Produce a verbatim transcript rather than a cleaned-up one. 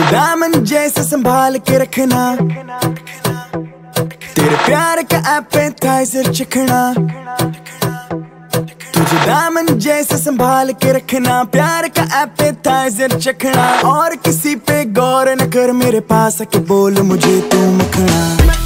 तुझे दामन जैसे संभाल के रखना, तेरे प्यार का एपेटाइजर चखना। तुझे दामन जैसे संभाल के रखना, प्यार का एपेटाइजर चखना। और किसी पे गौर न कर, मेरे पास आके बोल मुझे तू मखना।